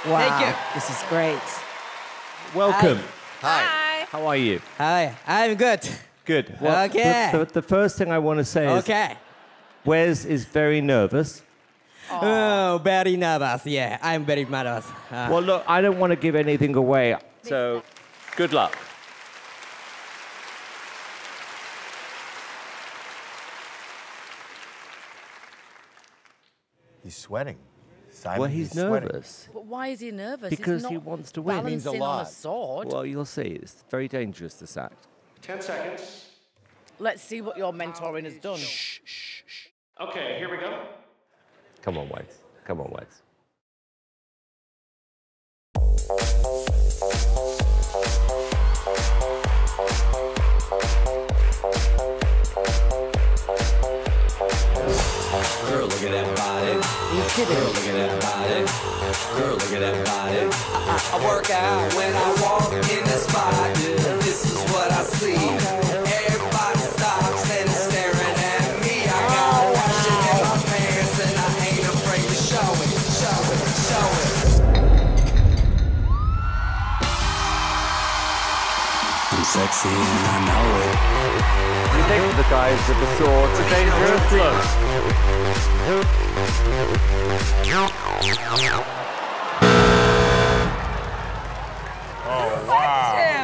Wow. Thank you. This is great. Welcome. Hi. How are you? Hi, I'm good. Good. Well, Okay. the first thing I want to say is Okay. Wes is very nervous. Oh, very nervous. Yeah, I'm very nervous. Well, look, I don't want to give anything away, so good luck. He's sweating. Simon, Well, he's sweating. nervous. But why is he nervous? Because He's he not wants to win. It means a balancing on lot. a sword. Well, you'll see. It's very dangerous, this act. 10 seconds. Let's see what your mentoring has done. Okay, here we go. Come on, Wes. Come on, Wes. Girl, look at that body. Girl, look at that body. Girl, look at that body. I work out when I walk in the spot. This is what I see. Everybody stops and is staring at me. I got washing in my pants and I ain't afraid to show it, show it, show it. I'm sexy and I know it. You think the guys with the swords are dangerous? Look. Oh, wow.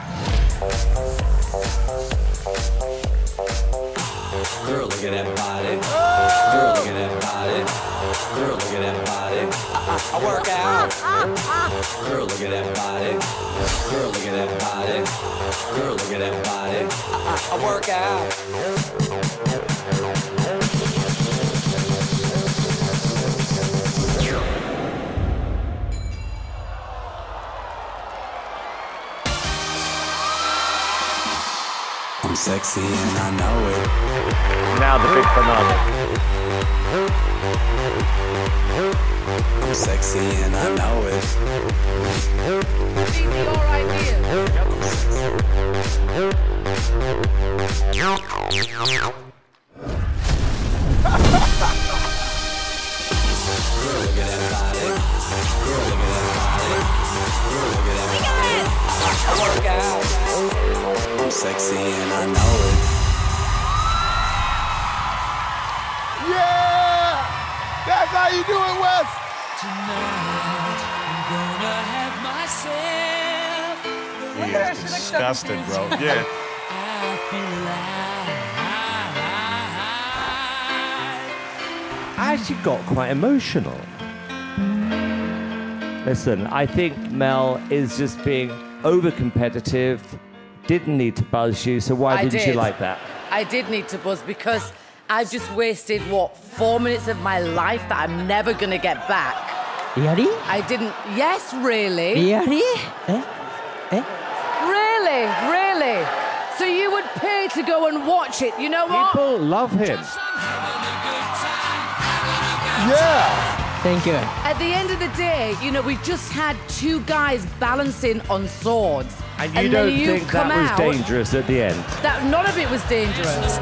Girl, look at that body. Girl, look at that body. Girl, look at that body. I work out. Girl, look at that body. Girl, look at that body. Girl, look at that body. I work out. I'm sexy and I know it. Now the big finale. I'm sexy and I know it. These are your ideas. Girl, look at that body. Girl, look at that body. Girl, look at that body. I work out. I'm sexy and I know it. Yeah! That's how you do it, Wes! Tonight, I'm gonna have myself. He is disgusted, bro. Yeah. I feel alive. I actually got quite emotional. Listen, I think Mel is just being over-competitive, didn't need to buzz you, so why didn't you like that? I did need to buzz because I've just wasted, 4 minutes of my life that I'm never going to get back. Really? I didn't... Yes, really. Really? Really, really. So you would pay to go and watch it. You know what? People love him. Yeah! Thank you. At the end of the day, we just had two guys balancing on swords. And then you don't you think come that was out, dangerous at the end? That none of it was dangerous.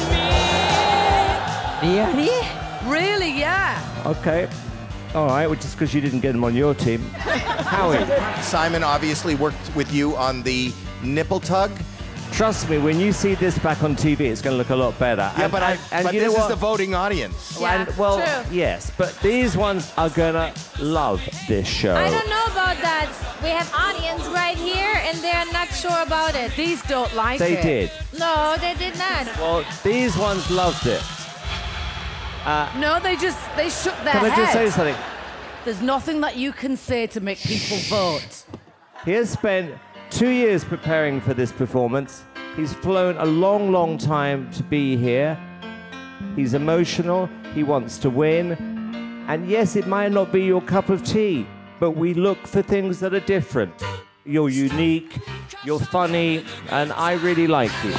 Really? Really, yeah. Okay. All right, well, just because you didn't get him on your team. Howie. Simon obviously worked with you on the nipple tug. Trust me, when you see this back on TV, it's going to look a lot better. Yeah, And- but and you this know is what? the voting audience. Yeah, well, true. yes, but these ones are going to love this show. I don't know about that. We have audience right here, and they're not sure about it. These don't like They it. did. No, they did not. Well, these ones loved it. No, they shook their Can I just say heads. something? There's nothing that you can say to make people vote. He has spent 2 years preparing for this performance. He's flown a long, long time to be here. He's emotional. He wants to win. And yes, it might not be your cup of tea, but we look for things that are different. You're unique, you're funny, and I really like you.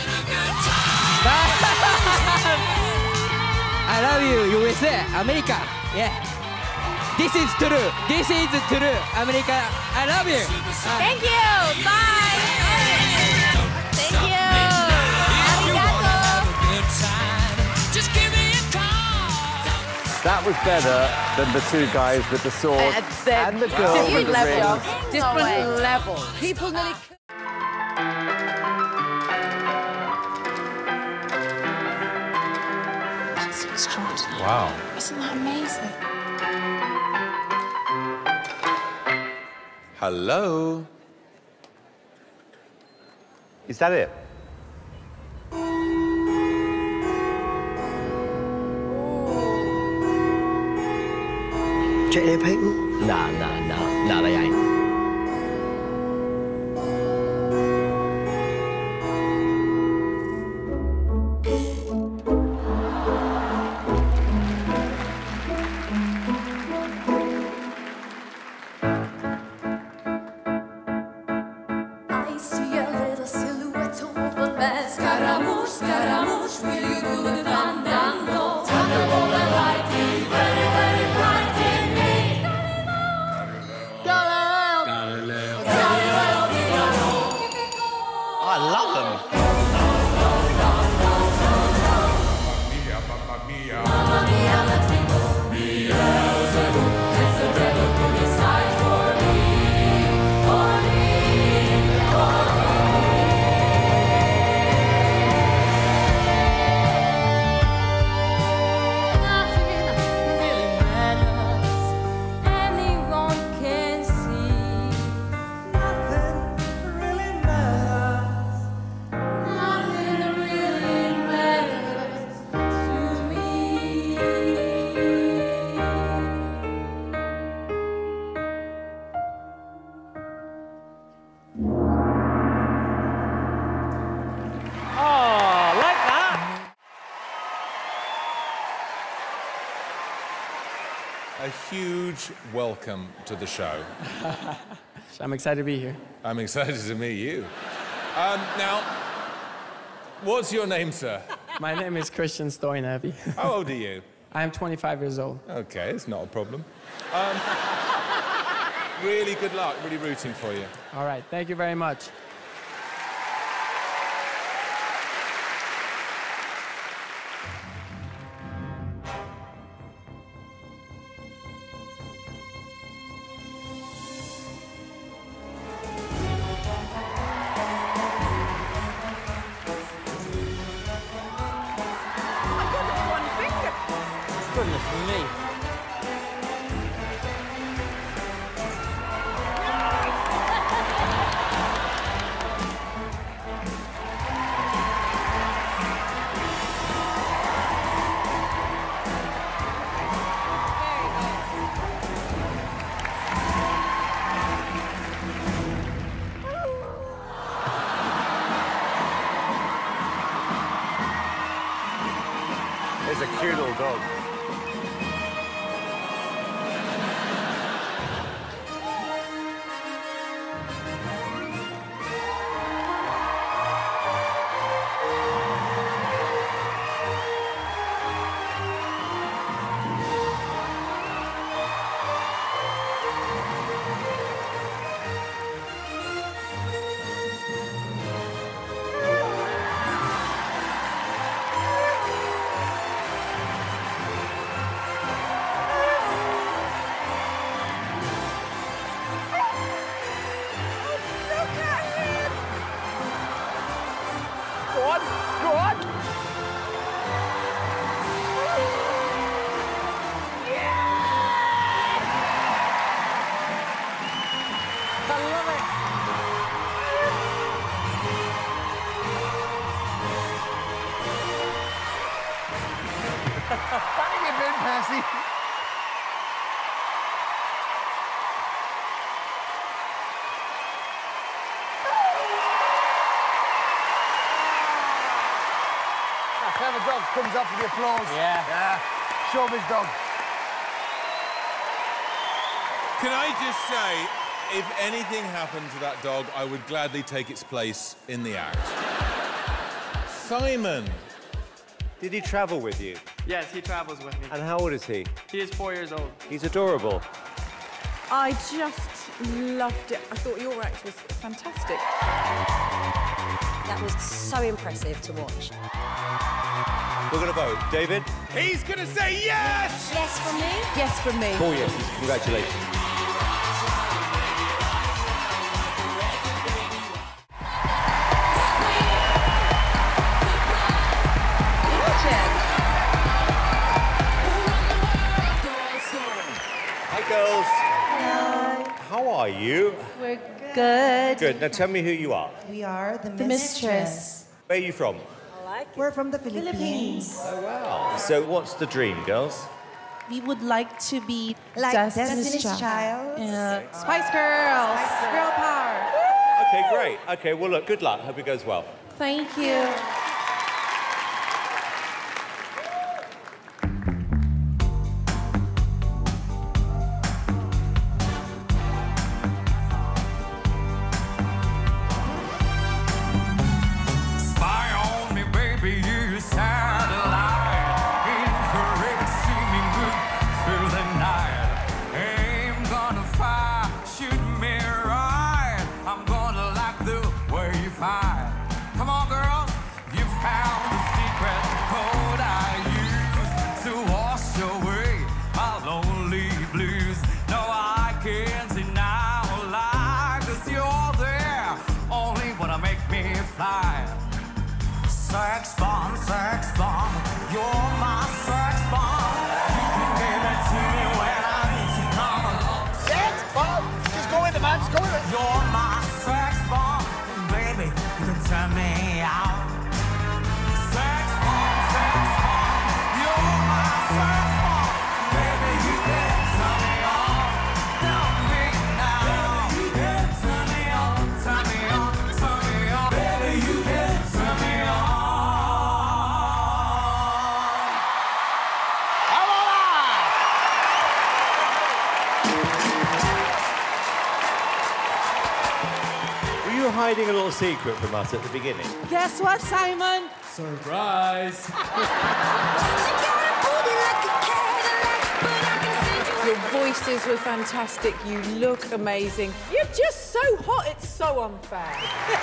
I love you, USA, America. Yeah. This is true. This is true. America, I love you. Thank you. Bye. Thank you. Arigato. That was better than the two guys with the sword and the girl with the levels. rings. Different levels. People nearly... That's extraordinary. Wow. Isn't that amazing? Hello? Is that it? Check their people? No, they ain't. I see a little silhouette over there. Scaramouche, Scaramouche, will you do the fandango? Thunderbolt and lightning, very, very frightening. Galileo, Galileo, Galileo, Galileo. I love them. Mamma mia, let's go. Beelzebub, it's the devil who decides for me, for me, for me. Nothing really matters. Anyone can see. Nothing really matters. Nothing really matters to me. Oh, like that. A huge welcome to the show. I'm excited to be here. I'm excited to meet you. Now, what's your name, sir? My name is Christian Stoyanevy. How old are you? I am 25 years old. Okay, it's not a problem. Really good luck, really rooting for you. All right, thank you very much. Goodness me. It's a cute little dog. Go on, go on. I love it. Batting it in, Percy. A clever dog comes up for the applause. Yeah. Show him his dog. Can I just say, if anything happened to that dog, I would gladly take its place in the act. Simon! Did he travel with you? Yes, he travels with me. And how old is he? He is 4 years old. He's adorable. I just loved it. I thought your act was fantastic. That was so impressive to watch. We're going to vote. David? He's gonna say yes! Yes from me. Yes from me. 4 yeses. Congratulations. Hi, girls. Hello. How are you? We're good. Good. Now tell me who you are. We are the mistress. Where are you from? We're from the Philippines. Oh, wow. So what's the dream, girls? We would like to be like Destiny's Child. Yeah. Spice Girls. Girl power. Okay, great. Okay, well, look, good luck. Hope it goes well. Thank you. Sex bomb, you're my sex bomb. You can give it to me when I need to come along. Sex bomb? Just go in the man, just go in it. You're my sex bomb, baby, you can turn me out. Sex bomb, you're my sex bomb, baby, you can turn me on. Tell me now, baby, you can turn me on, turn me on, turn me on, baby, you can turn me on. Were you hiding a little secret from us at the beginning? Guess what, Simon? Surprise! Your voices were fantastic. You look amazing. You're just so hot, it's so unfair.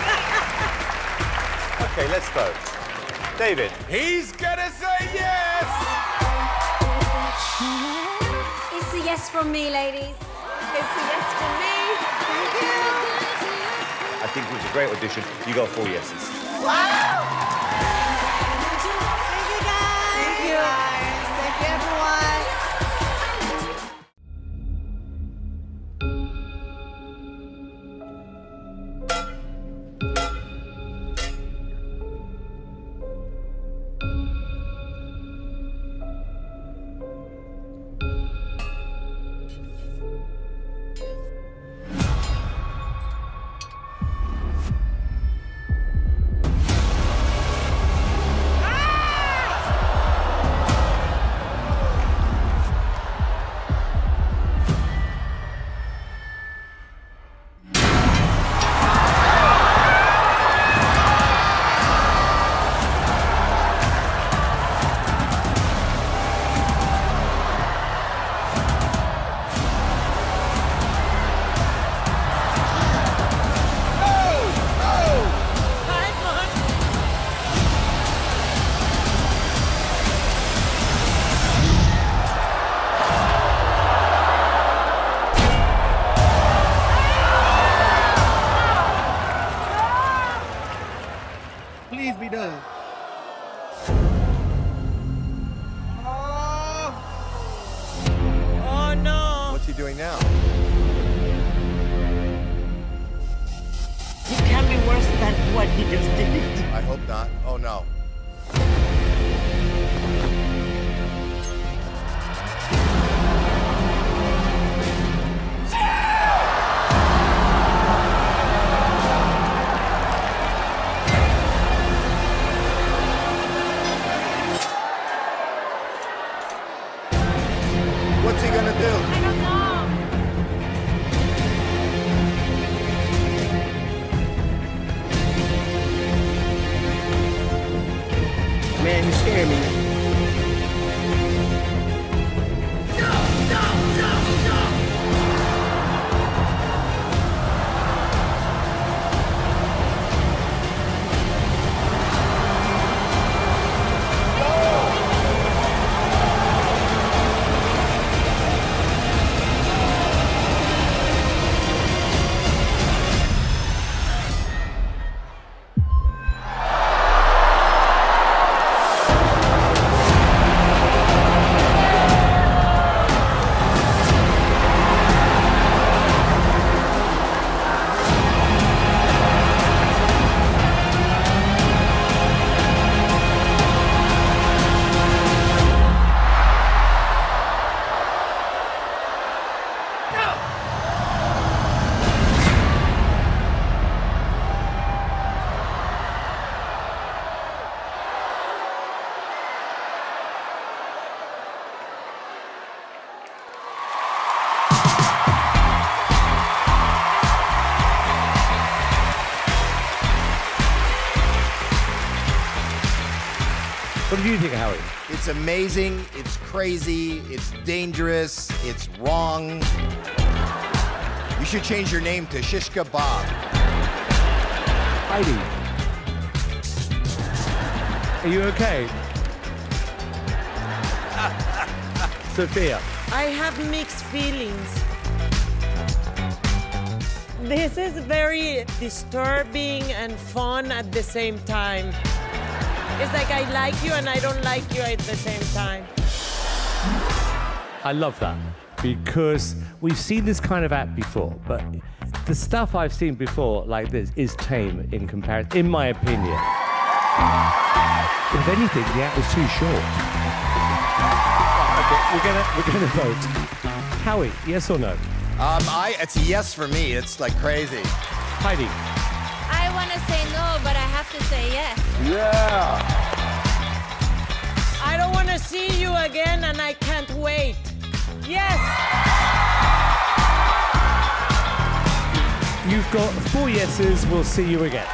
Okay, let's vote. David. He's gonna say yes! It's a yes from me, ladies. It's a yes from me. Thank you. I think it was a great audition. You got 4 yeses. Wow! Thank you, guys. Thank you. Thank you, everyone. Please be done. Oh, no. What's he doing now? It can't be worse than what he just did. I hope not. Oh, no. What's he gonna do? I don't know. Man, you scare me. What do you think, Howie? It's amazing, it's crazy, it's dangerous, it's wrong. You should change your name to Shishka Bob. Heidi. Are you okay? Sophia. I have mixed feelings. This is very disturbing and fun at the same time. It's like I like you and I don't like you at the same time. I love that because we've seen this kind of act before, but the stuff I've seen before like this is tame in comparison, in my opinion. If anything, the act was too short. Okay, we're gonna vote. Howie, yes or no? It's a yes for me. It's like crazy. Heidi. I want to say no, but I have to say yes. Yeah. I don't want to see you again and I can't wait. Yes! You've got 4 yeses. We'll see you again.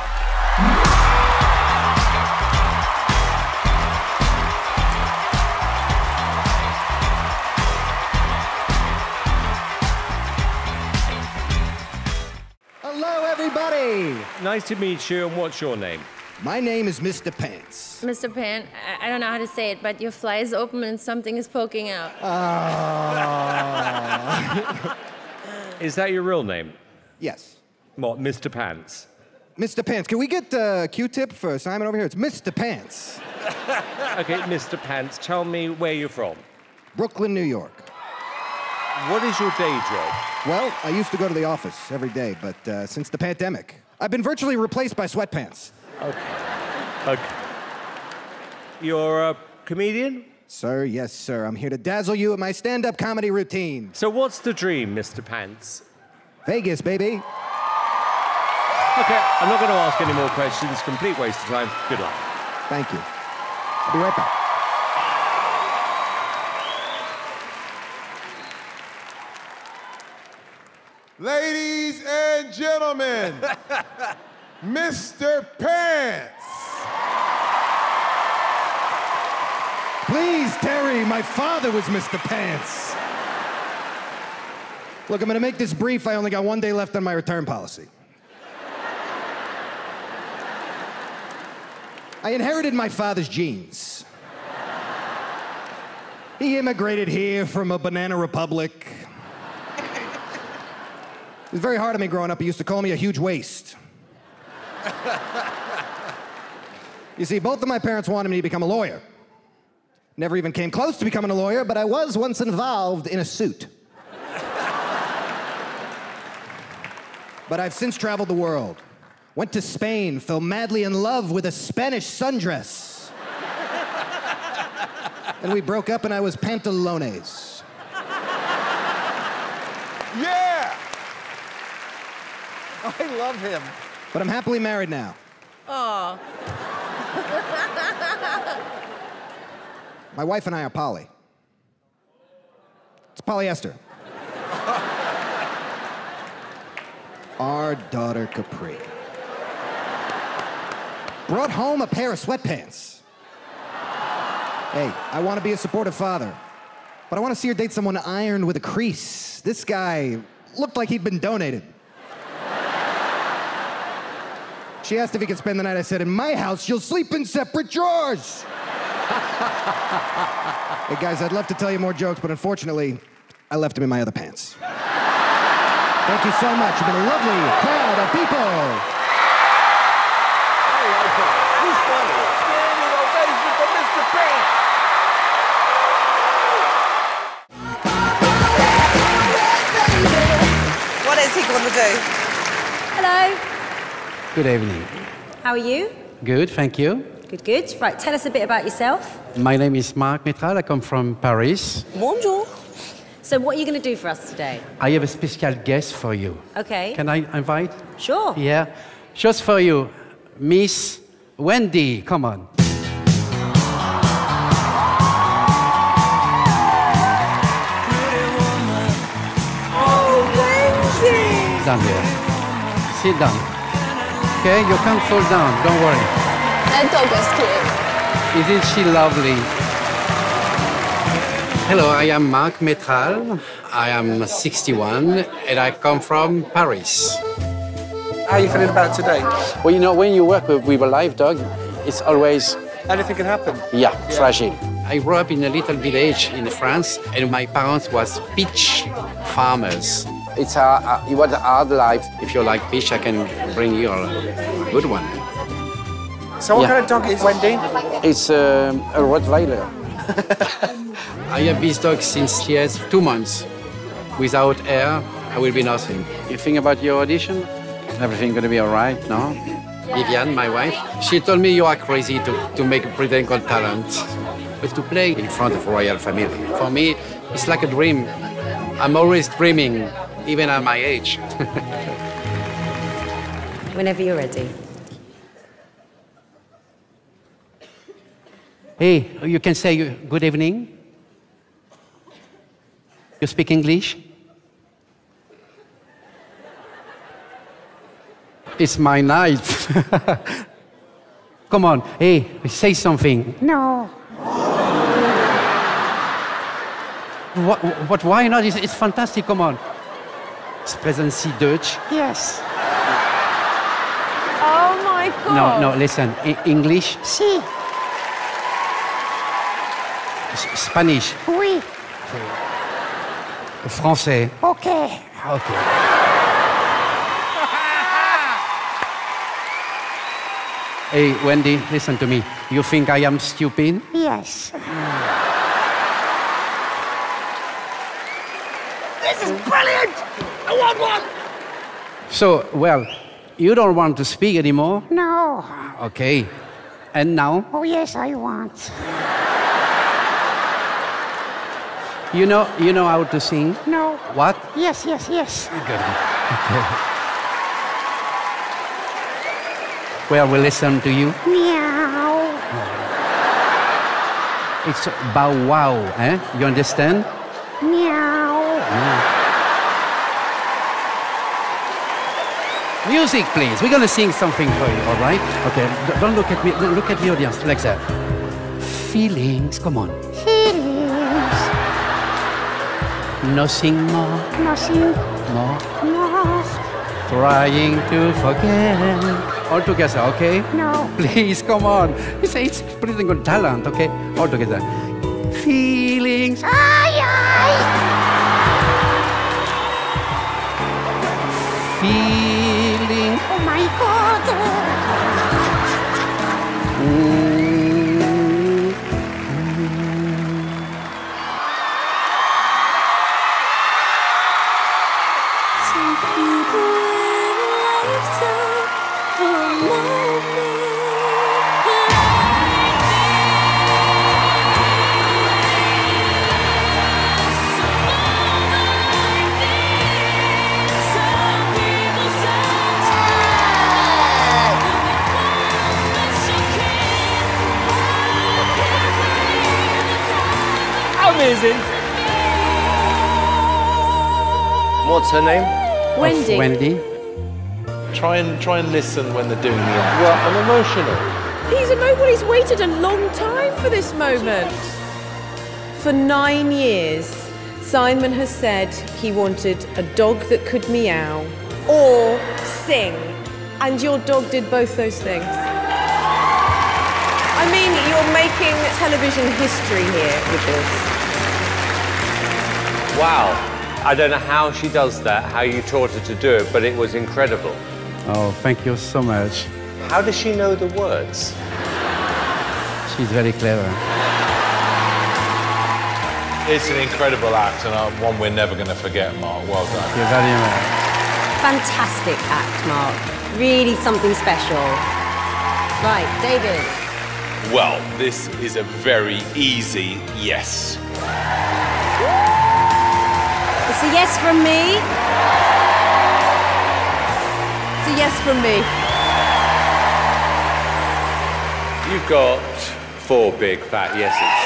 Hello, everybody. Nice to meet you. And what's your name? My name is Mr. Pants. Mr. Pan, I don't know how to say it, but your fly is open and something is poking out. Is that your real name? Yes. What, Mr. Pants? Mr. Pants. Can we get Q-tip for Simon over here? It's Mr. Pants. Okay, Mr. Pants, tell me where you're from. Brooklyn, New York. What is your day job? Well, I used to go to the office every day, but since the pandemic, I've been virtually replaced by sweatpants. Okay. You're a comedian? Sir, yes, sir. I'm here to dazzle you with my stand-up comedy routine. So what's the dream, Mr. Pants? Vegas, baby. Okay, I'm not going to ask any more questions. Complete waste of time. Good luck. Thank you. I'll be right back. Ladies and gentlemen, Mr. Pants. Please, Terry, my father was Mr. Pants. Look, I'm gonna make this brief. I only got 1 day left on my return policy. I inherited my father's genes. He immigrated here from a banana republic. It was very hard on me growing up. He used to call me a huge waste. You see, both of my parents wanted me to become a lawyer. Never even came close to becoming a lawyer, but I was once involved in a suit. But I've since traveled the world. Went to Spain, fell madly in love with a Spanish sundress. And we broke up and I was pantalones. Yeah! I love him. But I'm happily married now. Oh. My wife and I are poly. It's polyester. Our daughter, Capri, brought home a pair of sweatpants. Hey, I want to be a supportive father, but I want to see her date someone ironed with a crease. This guy looked like he'd been donated. She asked if he could spend the night. I said, in my house, you'll sleep in separate drawers. Hey, guys, I'd love to tell you more jokes, but unfortunately, I left them in my other pants. Thank you so much. You've been a lovely crowd of people. I like him. He's funny. Standing ovation for Mr. Pants. What is he going to do? Hello. Good evening. How are you? Good, thank you. Good, good. Right, tell us a bit about yourself. My name is Marc Métral. I come from Paris. Bonjour. So what are you going to do for us today? I have a special guest for you. Okay. Can I invite? Sure. Yeah. Just for you, Miss Wendy. Come on. Oh, Wendy! Down here. Sit down. Okay, you can't fall down. Don't worry. That dog was cute. Isn't she lovely? Hello, I am Marc Métral. I am 61 and I come from Paris. How are you feeling about today? Well, you know, when you work with a live dog, it's always... Anything can happen. Yeah, fragile. I grew up in a little village in France, and my parents was peach farmers. It was a hard life. If you like peach, I can bring you a good one. So what kind of dog is Wendy? It's a Rottweiler. I have this dog since she has 2 months. Without her, I will be nothing. You think about your audition? Everything gonna be all right, no? Viviane, my wife, she told me you are crazy to make a Britain Got Talent. But to play in front of royal family, for me, it's like a dream. I'm always dreaming, even at my age. Whenever you're ready. Hey, you can say good evening. You speak English? It's my night. Come on, hey, say something. No. What, why not? It's fantastic, come on. Sprechen Sie Deutsch? Yes. Oh my God. No, listen. English? Si. Spanish? Oui. Français? Okay. Okay. Hey, Wendy, listen to me. You think I am stupid? Yes. This is brilliant! I want one! So, well, you don't want to speak anymore? No. Okay. And now? Oh, yes, I want. You know how to sing? No. What? Yes, yes, yes. Good. Okay. Well, we'll listen to you. Meow. It's bow wow, eh? You understand? Meow. Music, please. We're gonna sing something for you, all right? Okay, don't look at me. Look at the audience, like that. Feelings, come on. Feelings. Nothing more. Nothing More. more. Trying to forget. All together, okay? No. Please, come on. It's Britain Got Talent, okay? All together. Feelings. Ay, ay. Feeling. Oh my God. Some people in a lifetime for a moment. Amazing. What's her name? Wendy. Wendy. Try and listen when they're doing the act. Well, I'm emotional. He's waited a long time for this moment. For 9 years, Simon has said he wanted a dog that could meow or sing, and your dog did both those things. I mean, you're making television history here with this. Wow. I don't know how she does that, how you taught her to do it, but it was incredible. Oh, thank you so much. How does she know the words? She's very clever. It's an incredible act and one we're never going to forget, Mark. Well done. Thank you very much. Fantastic act, Mark. Really something special. Right, David. Well, this is a very easy yes. It's a yes from me. It's a yes from me. You've got 4 big fat yeses.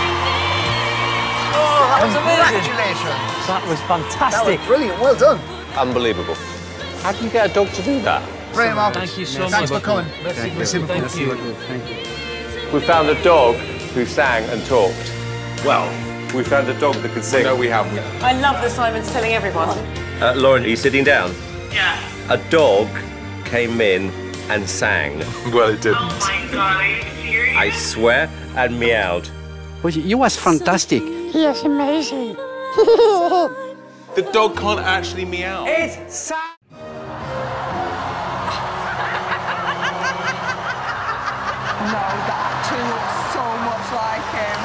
That was amazing. Congratulations. That was fantastic. That was brilliant. Well done. unbelievable. How can you get a dog to do that? Brilliant, Mark. Thank you so much. Thanks for coming. Thank you. We found a dog who sang and talked. Well, we found a dog that could sing. No, we haven't. I love that Simon's telling everyone. Lauren, are you sitting down? Yeah. A dog came in and sang. Well, it didn't. Oh my God, are you serious? I swear, and meowed. Well, you was fantastic. He is amazing. The dog can't actually meow. It's sad. No, that actually looks so much like him.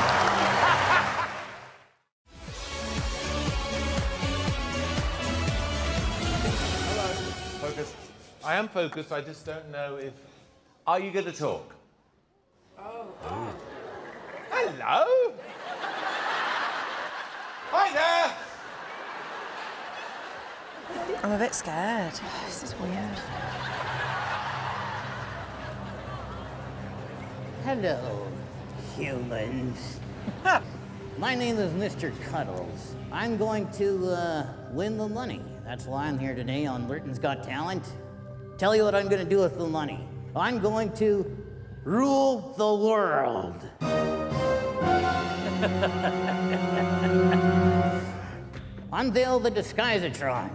Focus. I am focused, I just don't know if... Are you going to talk? Oh. Hello? Hi there! I'm a bit scared. This is weird. Hello, humans. My name is Mr. Cuddles. I'm going to win the money. That's why I'm here today on Britain's Got Talent. Tell you what I'm going to do with the money. I'm going to rule the world. Unveil the Disguisatron.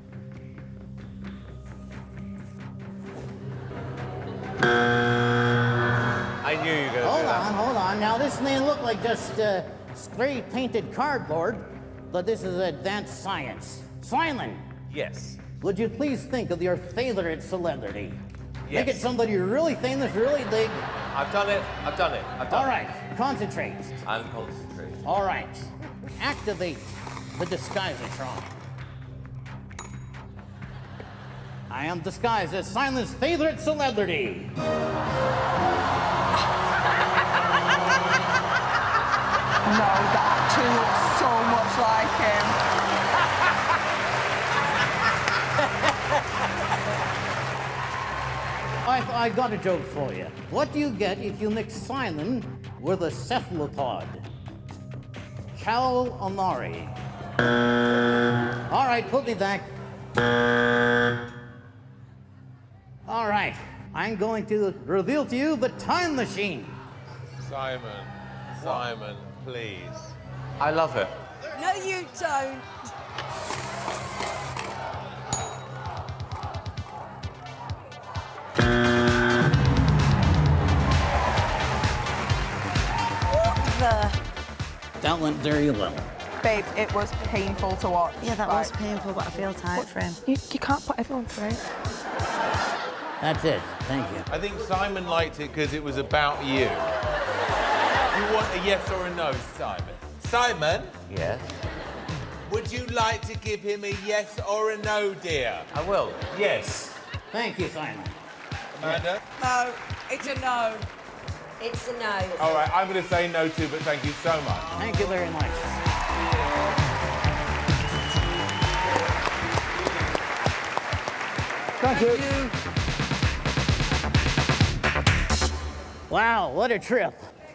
I knew you were going to do that. Hold on. Now, this may look like just spray-painted cardboard, but this is advanced science. Simon! Yes. Would you please think of your favorite celebrity? Yes. Make it somebody really famous, really big. I've done it. All right, concentrate. I'm concentrating. All right, activate the Disguisatron. I am disguised as Simon's favorite celebrity. No, that actually looks so much like him. I got a joke for you. What do you get if you mix Simon with a cephalopod? Calamari. All right, put me back. All right, I'm going to reveal to you the time machine. Simon, please. I love it. No, you don't. That went very well. Babe, it was painful to watch. Yeah, that was painful, but I feel tight for him. You can't put everyone through. That's it. Thank you. I think Simon liked it because it was about you. You want a yes or a no, Simon? Simon? Yes. Would you like to give him a yes or a no, dear? I will. Yes. Thank you, Simon. Amanda? No, it's a no. It's a no. All right, I'm going to say no too, but thank you so much. Thank you very much. Thank you. Wow, what a trip.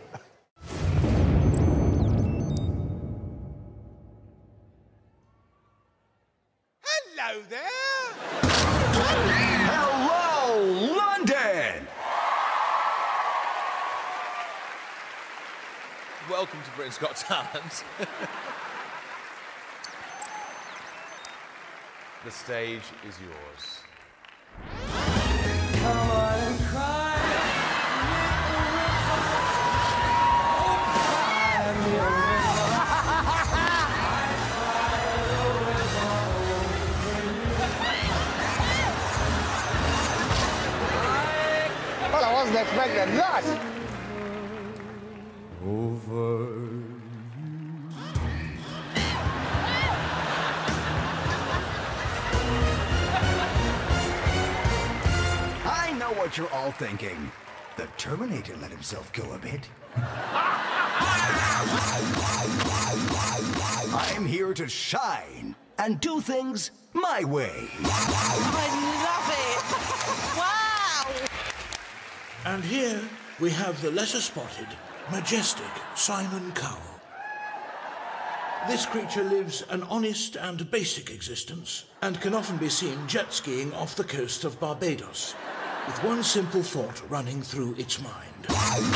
Hello there! Hello, London! Welcome to Britain's Got Talent. The stage is yours. Well, I wasn't expecting that. Over. I know what you're all thinking. The Terminator let himself go a bit. I'm here to shine and do things my way. I love it. Wow. And here we have the lesser spotted, majestic Simon Cowell. This creature lives an honest and basic existence and can often be seen jet skiing off the coast of Barbados, with one simple thought running through its mind.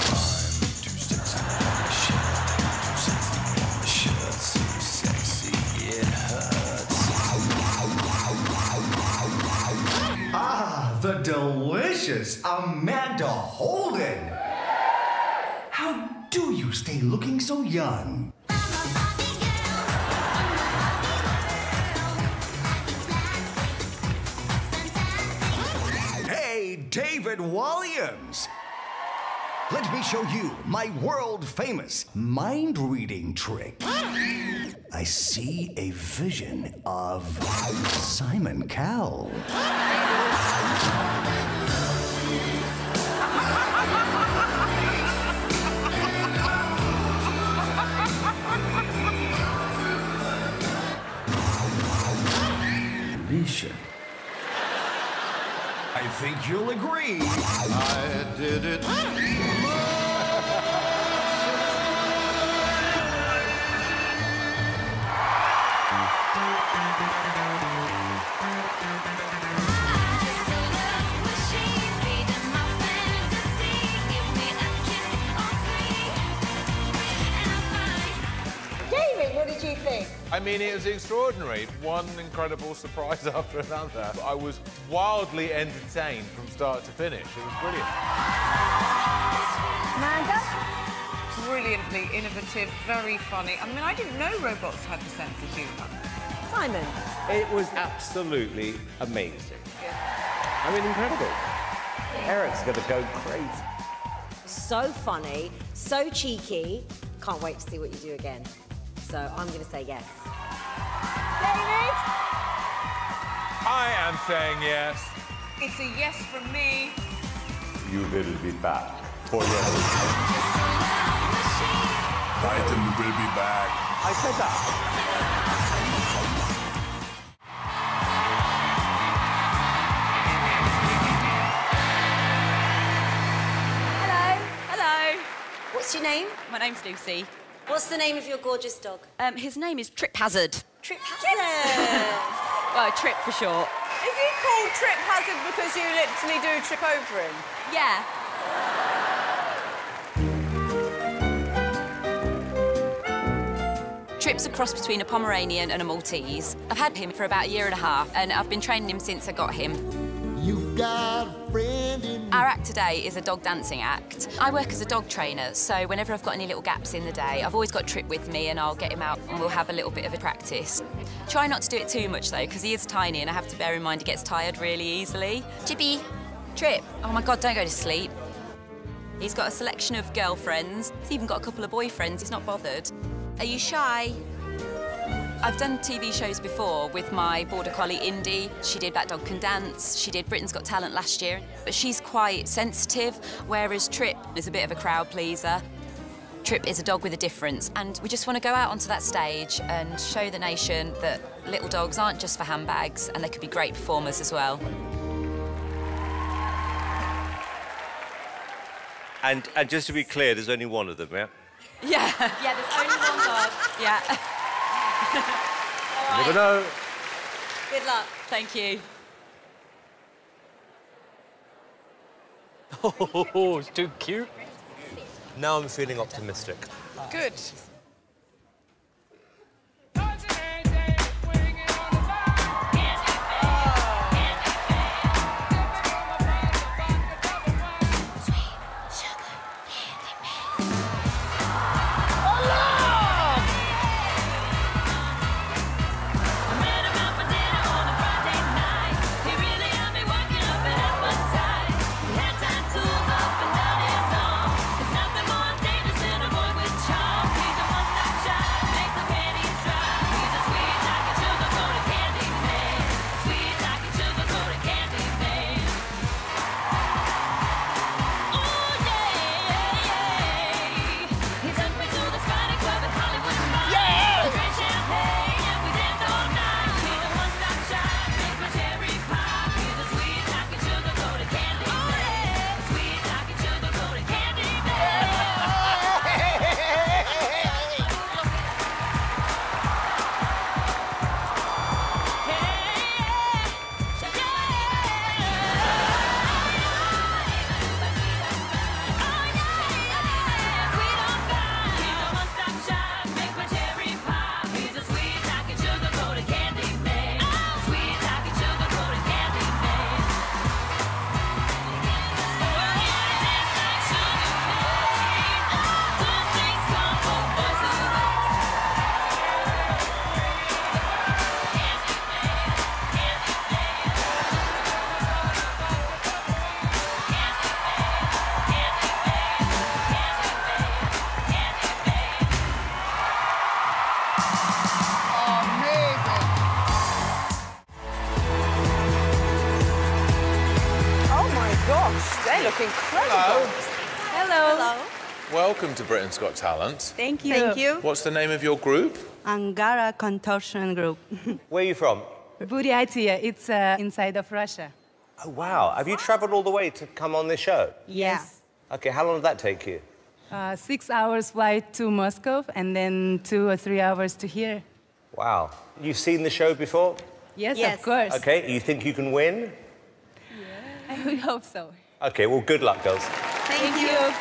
Ah, the delicious Amanda Holden! How do you stay looking so young? Hey, David Williams! Let me show you my world-famous mind-reading trick. I see a vision of Simon Cowell. Alicia. I think you'll agree. I did it. David, what did you think? I mean, it was extraordinary. One incredible surprise after another. I was wildly entertained from start to finish. It was brilliant. Amanda? Brilliantly innovative, very funny. I mean, I didn't know robots had the sense of humour. Simon? It was absolutely amazing. I mean, incredible. Eric's going to go crazy. So funny, so cheeky. Can't wait to see what you do again. So I'm going to say yes. David? I am saying yes. It's a yes from me. You will be back for yes. Titan will be back. I said that. Hello. What's your name? My name's Lucy. What's the name of your gorgeous dog? His name is Trip Hazard. Trip Hazard. Well, Trip for short. Is he called Trip Hazard because you literally do trip over him? Yeah. Trip's a cross between a Pomeranian and a Maltese. I've had him for about a year and a half, and I've been training him since I got him. You've got a friend in me. Our act today is a dog dancing act. I work as a dog trainer, so whenever I've got any little gaps in the day, I've always got Trip with me and I'll get him out and we'll have a little bit of a practice. Try not to do it too much though, because he is tiny and I have to bear in mind he gets tired really easily. Chippy, Trip, oh my God, don't go to sleep. He's got a selection of girlfriends. He's even got a couple of boyfriends, he's not bothered. Are you shy? I've done TV shows before with my border collie, Indy. She did That Dog Can Dance. She did Britain's Got Talent last year. But she's quite sensitive, whereas Trip is a bit of a crowd pleaser. Trip is a dog with a difference, and we just want to go out onto that stage and show the nation that little dogs aren't just for handbags, and they could be great performers as well. And just to be clear, there's only one of them, yeah? Yeah. Yeah, there's only one dog. Yeah. You never know. Good luck. Thank you. Oh, it's too cute. Now I'm feeling optimistic. Good. He's a look incredible. Hello. Hello. Welcome to Britain's Got Talent. Thank you. Thank you. What's the name of your group? Angara Contortion Group. Where are you from? Buryatia, it's inside of Russia. Oh, wow. Have you travelled all the way to come on this show? Yes. OK, how long did that take you? 6 hours flight to Moscow and then 2 or 3 hours to here. Wow. You've seen the show before? Yes, of course. OK, you think you can win? I would hope so. OK, well, good luck, girls. Thank you.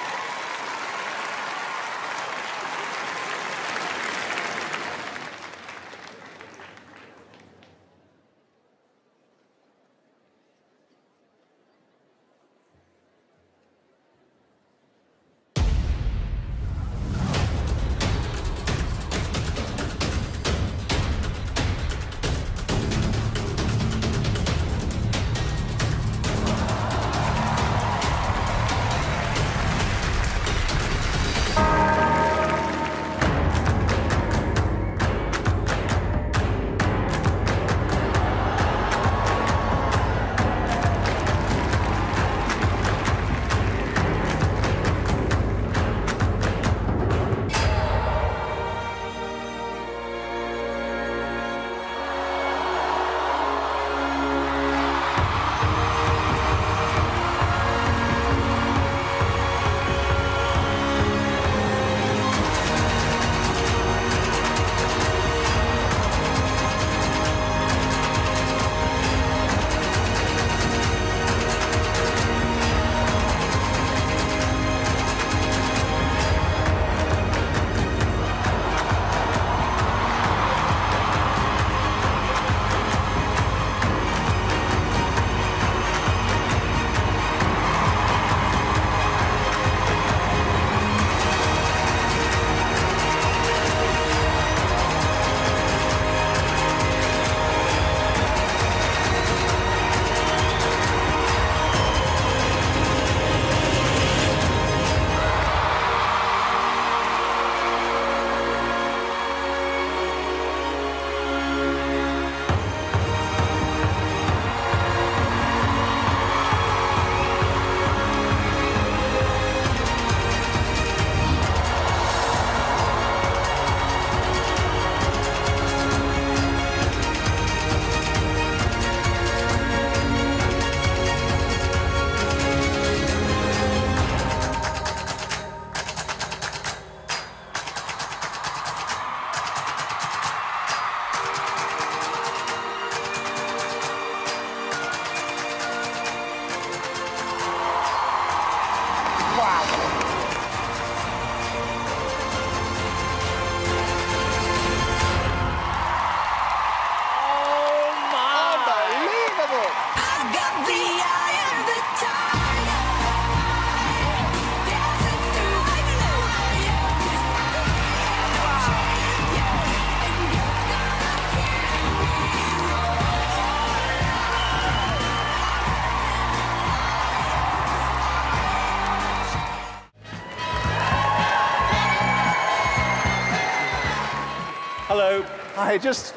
Hello. Hi,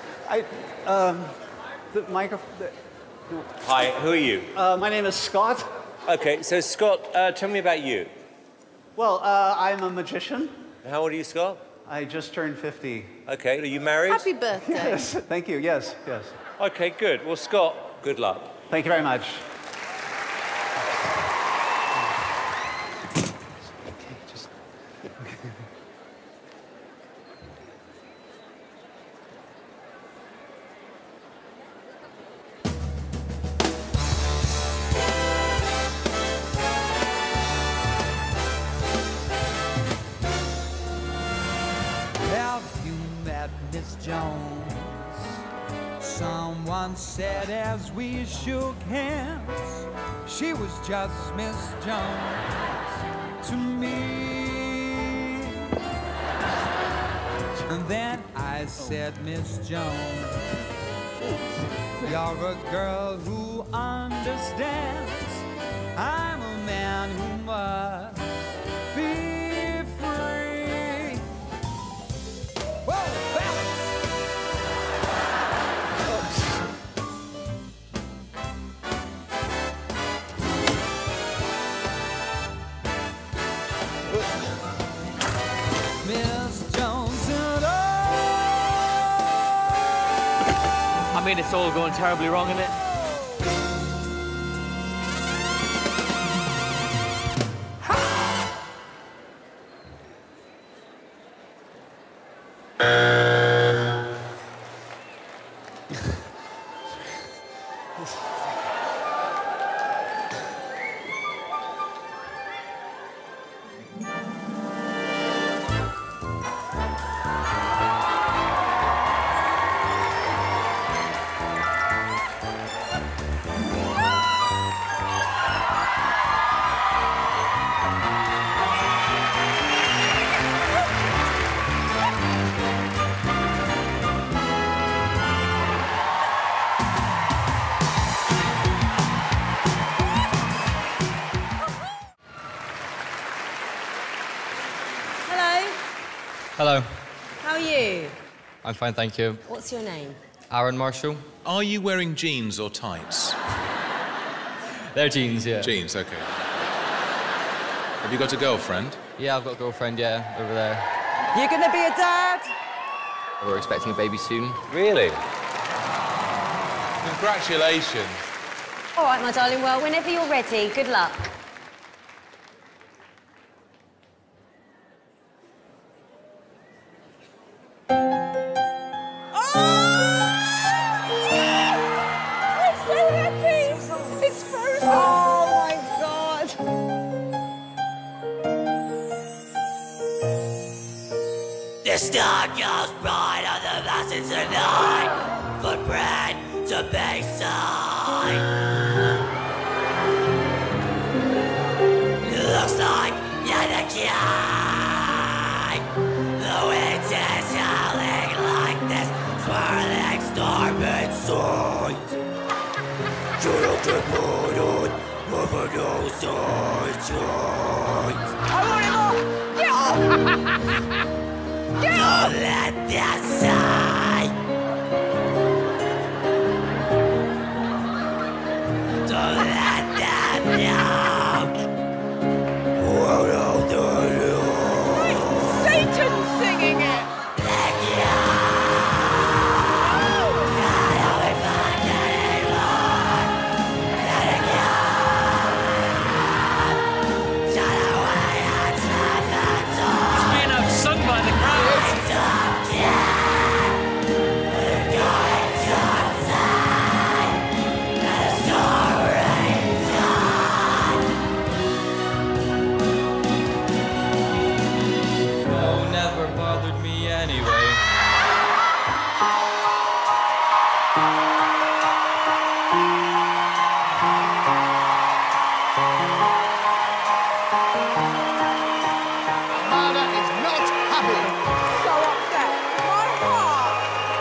the microphone. Hi, who are you? My name is Scott. OK, so Scott, tell me about you. Well, I'm a magician. How old are you, Scott? I just turned 50. OK, are you married? Happy birthday. Yes, thank you, yes, yes. OK, good. Well, Scott, good luck. Thank you very much. Miss Jones. Someone said as we shook hands, she was just Miss Jones to me. And then I said, Miss Jones, you're a girl who understands. I'm a man who must be free. Whoa, balance! Miss Jones and I mean, it's all going terribly wrong, isn't it? Hello. How are you? I'm fine, thank you. What's your name? Aaron Marshall. Are you wearing jeans or tights? They're jeans, yeah. Jeans, OK. Have you got a girlfriend? Yeah, I've got a girlfriend, yeah, over there. You're gonna be a dad? We're expecting a baby soon. Really? Congratulations. All right, my darling. Well, whenever you're ready, good luck. I'm so happy! It's frozen! Oh my God! The star goes bright on the mountains tonight, footprint to Bayside. It looks like you're the king. The wind is howling like this swirling storm inside. Don't let that side. Don't let that down. Satan's singing it! It's being outsung by the crowd. No, never bothered me anyway. Mother is not happy. So upset. My heart.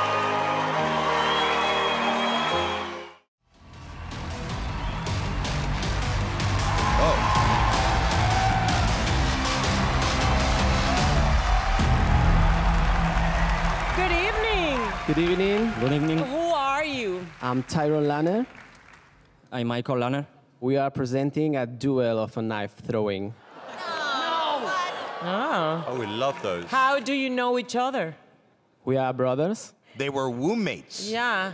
Good evening. Good evening. Good evening. Who are you? I'm Tyrone Lanner. I'm Michael Lanner. We are presenting a duel of a knife throwing. Oh. Oh, we love those. How do you know each other? We are brothers. They were roommates. Yeah.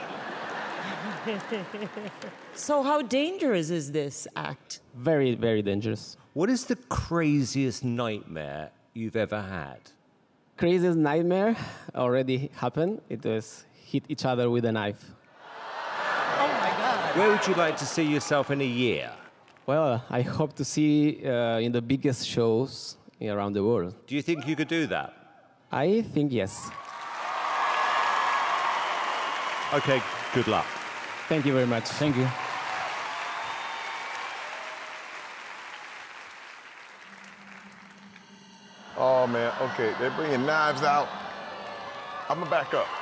So how dangerous is this act? Very, very dangerous. What is the craziest nightmare you've ever had? Craziest nightmare already happened. It was hit each other with a knife. Oh my God. Where would you like to see yourself in a year? Well, I hope to see in the biggest shows around the world. Do you think you could do that? I think yes. Okay, good luck. Thank you very much. Thank you. Oh, man, okay, they're bringing knives out. I'm gonna back up.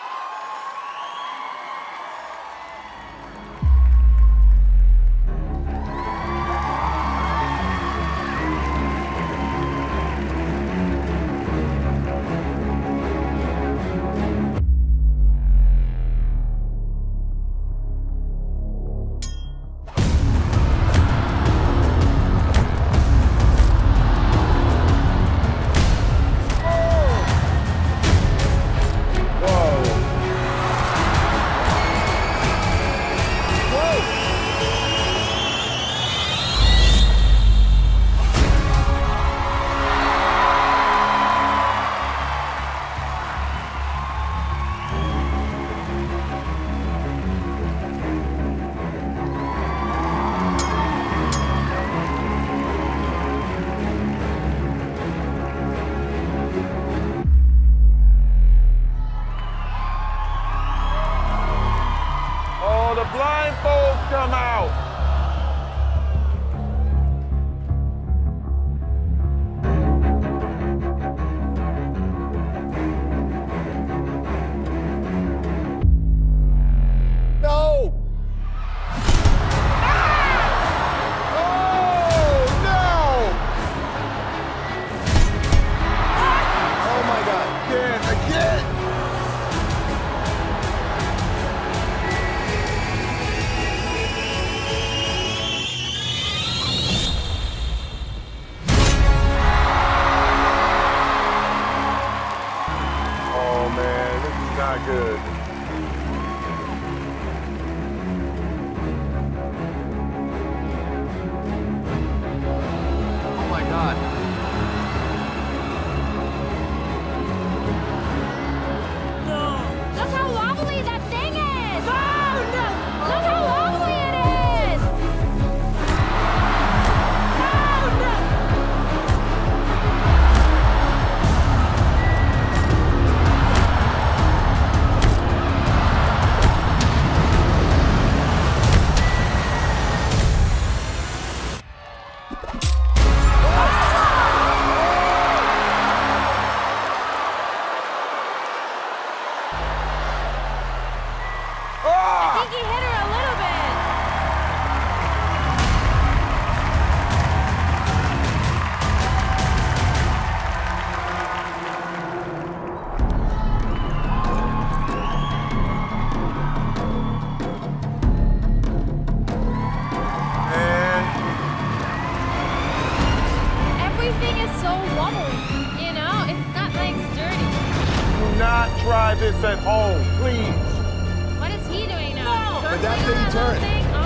so wobbly, you know? It's not like sturdy. Do not try this at home, please. What is he doing now? But that's how you turn.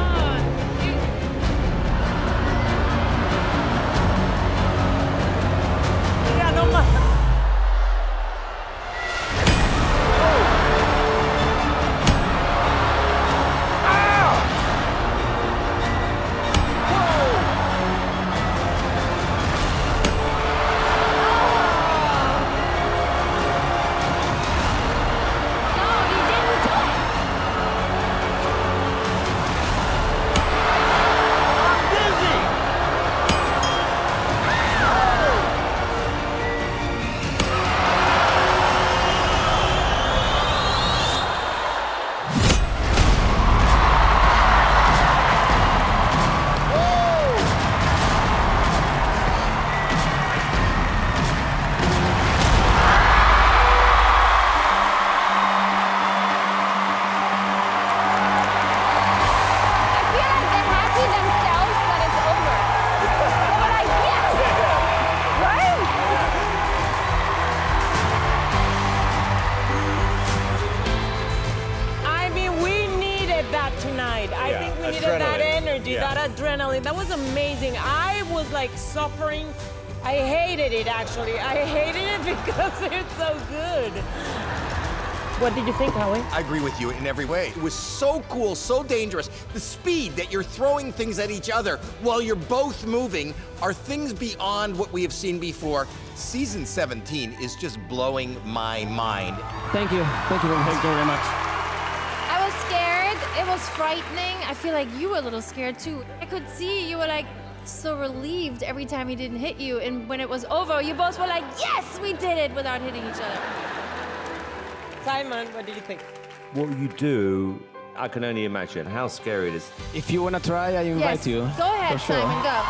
Yeah, no matter. That adrenaline, that was amazing. I was like suffering. I hated it actually. I hated it because it's so good. What did you think, Howie? I agree with you in every way. It was so cool, so dangerous. The speed that you're throwing things at each other while you're both moving are things beyond what we have seen before. Season 17 is just blowing my mind. Thank you. Thank you very much. Thank you very much. I was scared. It was frightening. I feel like you were a little scared too. I could see you were like so relieved every time he didn't hit you, and when it was over, you both were like, yes, we did it, without hitting each other. Simon, what did you think? What you do, I can only imagine how scary it is. If you want to try, I invite you. Go ahead, for sure. Simon, go.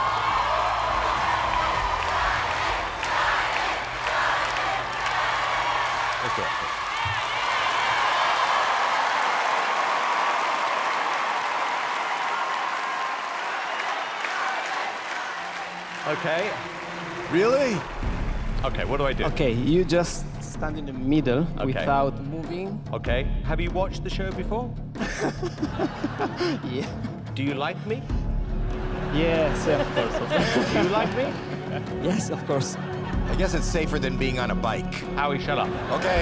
Okay. Really? Okay, what do I do? Okay, you just stand in the middle without moving. Okay. Have you watched the show before? Yeah. Do you like me? Yes, of course. Do you like me? Yes, of course. I guess it's safer than being on a bike. Howie, shut up. Okay.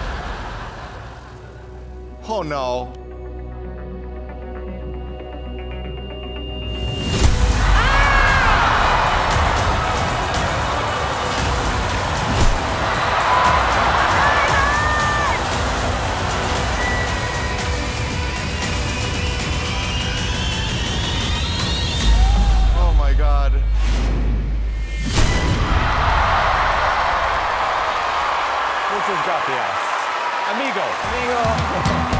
Oh no. Oh my God. Muchas gracias. Amigo. Amigo.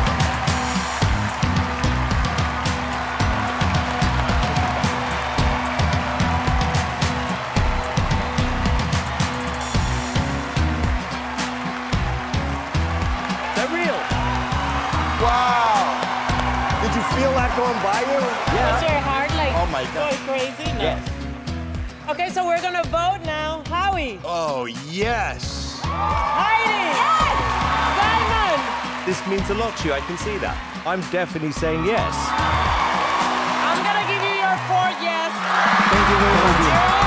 They're real. Wow. Did you feel that going by you? Was your heart like Oh my God. going crazy? No. Yes. Okay, so we're gonna vote now. Howie. Oh, yes. Heidi. Yes. Simon. This means a lot to you, I can see that. I'm definitely saying yes. I'm gonna give you your fourth yes. Thank you very much.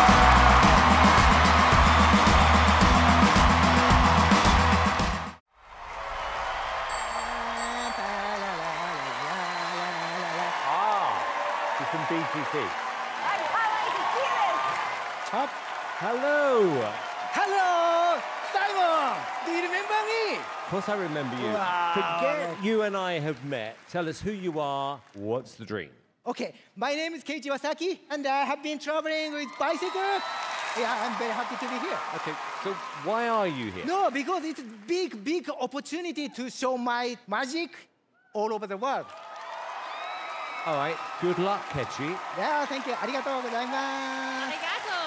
You're from BTC. I can't wait to see this. Top. Hello. Hello, Simon. Do you remember me? Of course I remember you. Wow. Forget you and I have met. Tell us who you are. What's the dream? Okay, my name is Keiichi Wasaki, and I have been traveling with bicycle. Yeah, I'm very happy to be here. Okay, so why are you here? No, because it's a big, big opportunity to show my magic all over the world. All right, good luck, Kechi. Yeah, thank you. Arigatou gozaimasu. Arigato.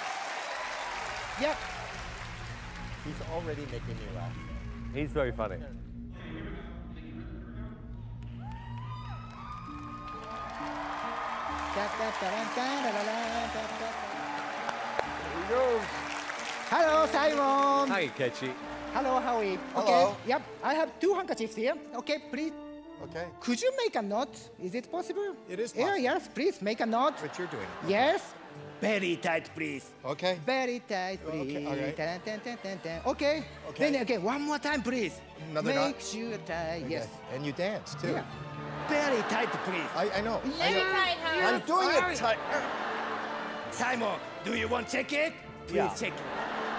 Yep. He's already making me laugh. He's very funny. Da, da, da, da, da, da, da, da, da. Here he goes. Hello, Simon. Hi, Kechi. Hello, Howie. Hello. Okay. Yep. I have 2 handkerchiefs here. Okay, please. Okay. Could you make a knot? Is it possible? It is possible. Yeah, yes, please make a knot. What you're doing. Yes. Very tight, please. Okay. Very tight, please. Okay, all right. Tan, tan, tan, tan, tan. Okay. Okay. Then again, one more time, please. Another Make knot? sure tight. Okay. Yes. And you dance too. Yeah. Very tight, please. I know. Let it tight, Howie. I'm doing it tight. Simon, do you want to check it? Please Yeah. check it.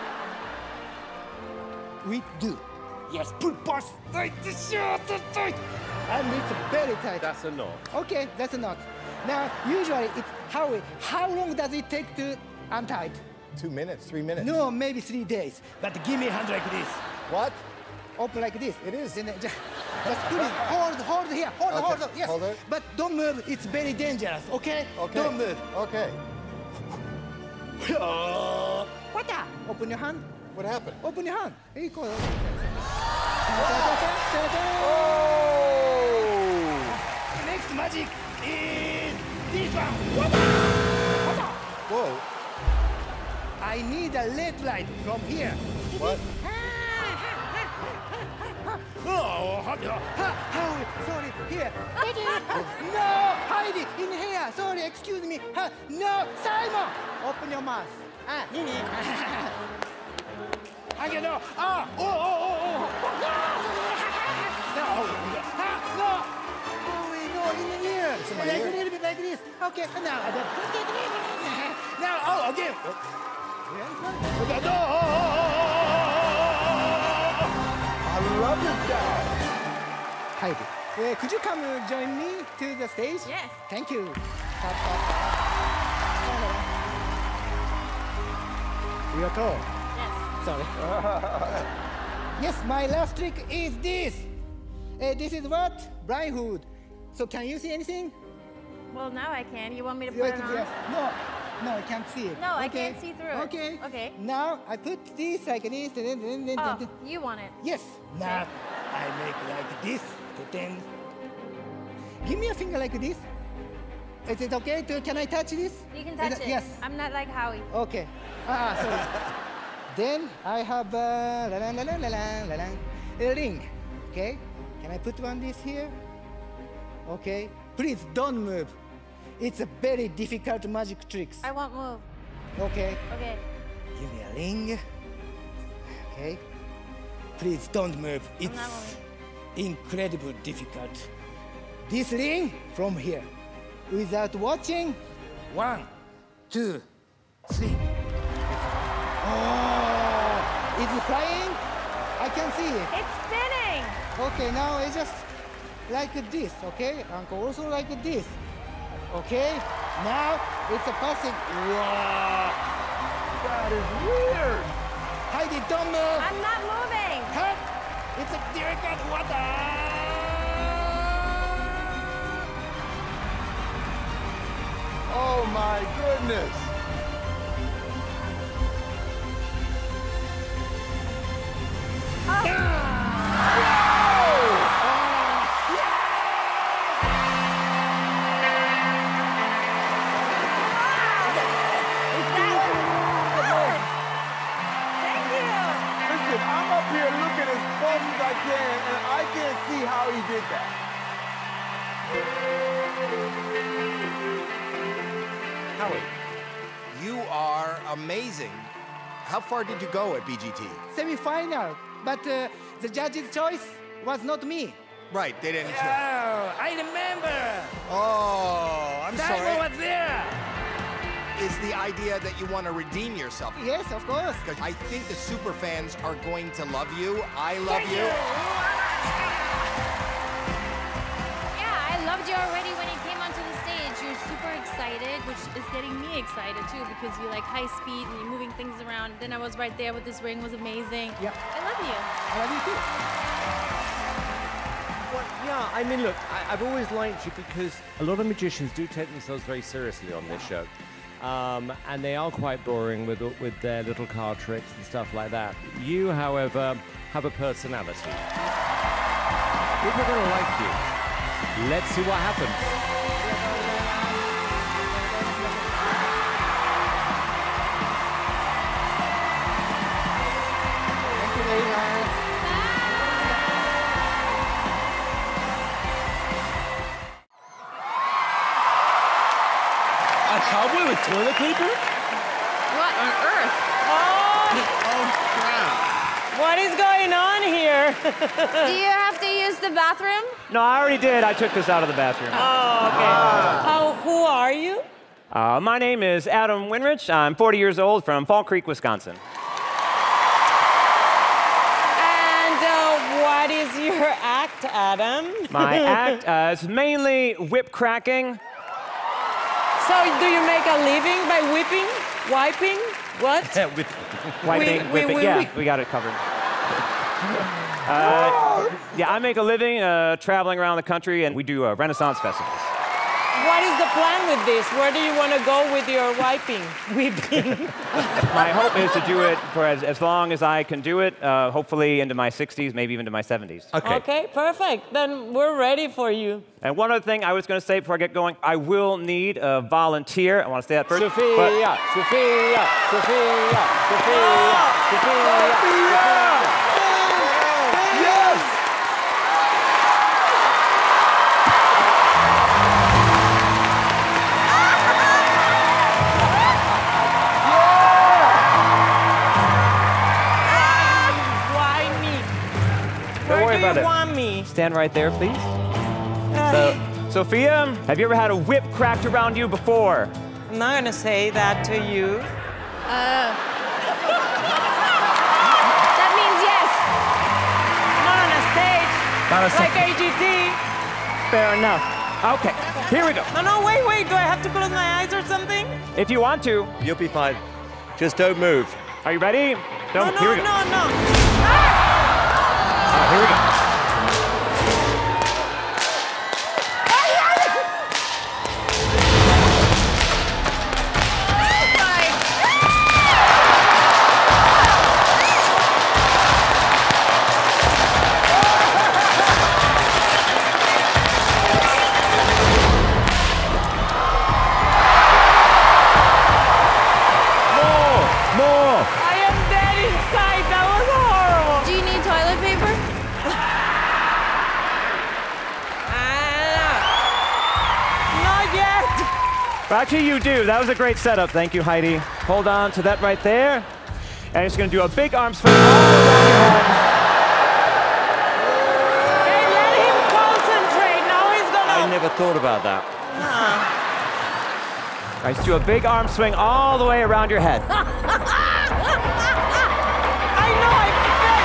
We do. Yes, pull past tight, tight. And it's very tight. That's a knot. Okay, that's a knot. Now, usually it's how long does it take to untie? 2 minutes, 3 minutes. No, maybe 3 days. But give me a hand like this. What? Open like this. It is. Then just put it. Hold here. Hold. Yes. Hold it. But don't move. It's very dangerous. Okay? Okay. Don't move. Okay. What the? Open your hand. What happened? Open your hand. Here you go. Oh! Next magic is this one. Whoa. I need a LED light from here. What? Oh, sorry, here. No, Heidi, in here. Sorry, excuse me. No, Simon, open your mouth. Again, no. No. Oh, wait, no, in here. It's in my like ear. a little bit like this. Okay, now. Now, again. I love it down. Heidi, could you come join me to the stage? Yes. Thank you. You're tall. Yes. Sorry. Yes, my last trick is this. This is what? Bridehood. So can you see anything? Well, now I can. You want me to put it on? Yes. No, I can't see it. No, I Okay. can't see through it. Okay. Okay. Now I put this like this. Oh, you want it. Yes. Now I make like this. Then give me a finger like this. Is it okay? Can I touch this? You can touch it. Yes. I'm not like Howie. Okay. Sorry. Then I have a ring. Okay. Can I put one this here? Okay. Please don't move. It's a very difficult magic tricks. I won't move. Okay. Okay. Give me a ring. Okay. Please don't move. I'm not It's moving. incredibly difficult. This ring from here. Without watching. 1, 2, 3. Oh! Is it flying? I can see it. It's spinning. Okay, now it's just like this, okay? And also like this. Okay? Now it's a passing. Wow! That is weird! Heidi, don't move! I'm not moving. Cut! It's a direct water! Oh my goodness. Listen, I'm up here looking as close as I can, and I can't see how he did that. Howie, you are amazing. How far did you go at BGT? Semi-final, but the judge's choice was not me. Right, they didn't. Oh, I remember. Oh, I'm Simon sorry. was there. Is the idea that you want to redeem yourself? Yes, of course. Because I think the super fans are going to love you. I love you. Yeah, I loved you already when you came onto the stage. You're super excited, which is getting me excited too, because you like high speed and you're moving things around. Then I was right there with this ring, was amazing. Yeah. I love you. I love you too. Well, yeah, I mean, look, I've always liked you because a lot of magicians do take themselves very seriously on this show. And they are quite boring with their little card tricks and stuff like that. You, however, have a personality. People are going to like you. Let's see what happens. toilet paper? What on earth? Oh, crap. What is going on here? Do you have to use the bathroom? No, I already did. I took this out of the bathroom. Oh, okay. Who are you? My name is Adam Winrich. I'm 40 years old from Fall Creek, Wisconsin. And what is your act, Adam? My act is mainly whip cracking. So do you make a living by whipping? Wiping? What? Wiping, whipping. Yeah, we got it covered. Yeah, I make a living traveling around the country, and we do Renaissance festivals. What is the plan with this? Where do you want to go with your wiping? Whipping? My hope is to do it for as long as I can do it, hopefully into my 60s, maybe even to my 70s. Okay, perfect. Then we're ready for you. And one other thing I was going to say before I get going, I will need a volunteer. I want to say that first. Sophia! Yes! Why me? Don't worry Where do about you it. want me? Stand right there, please. So, Sophia, have you ever had a whip cracked around you before? I'm not gonna say that to you. That means yes. Not on a stage. Not a like AGT. Fair enough. Okay, here we go. No, wait. Do I have to close my eyes or something? If you want to. You'll be fine. Just don't move. Are you ready? No. Here we go. Here we go. More! I am dead inside. That was horrible. Do you need toilet paper? Not yet. Actually, you do. That was a great setup. Thank you, Heidi. Hold on to that right there. And it's going to do a big arm swing all around your head. Hey, let him concentrate. Now he's gonna. I never thought about that. All right, let's do a big arm swing all the way around your head. I know. I feel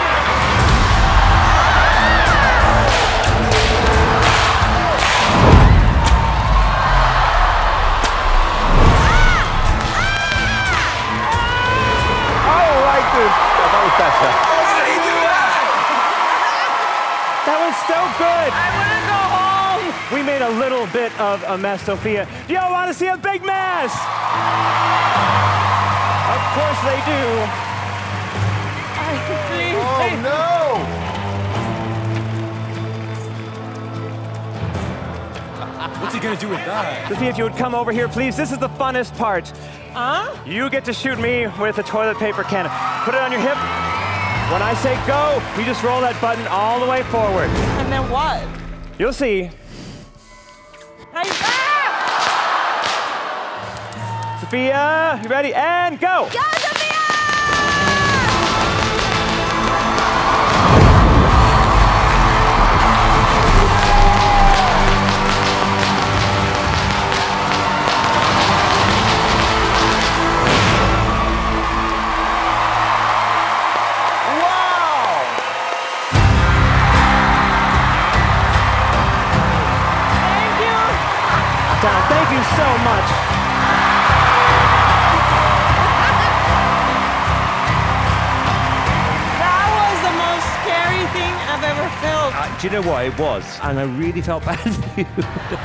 like this. Yeah, that was better. That was so good. I want to go home. We made a little bit of a mess, Sophia. Do y'all want to see a big mess? Of course they do. Please. Oh, no! What's he going to do with that? Sophia, if you would come over here, please. This is the funnest part. Huh? You get to shoot me with a toilet paper cannon. Put it on your hip. When I say go, you just roll that button all the way forward. And then what? You'll see. Sophia, you ready? And go! Go, Sophia! Thank you so much. That was the most scary thing I've ever felt. Do you know what it was? And I really felt bad for you.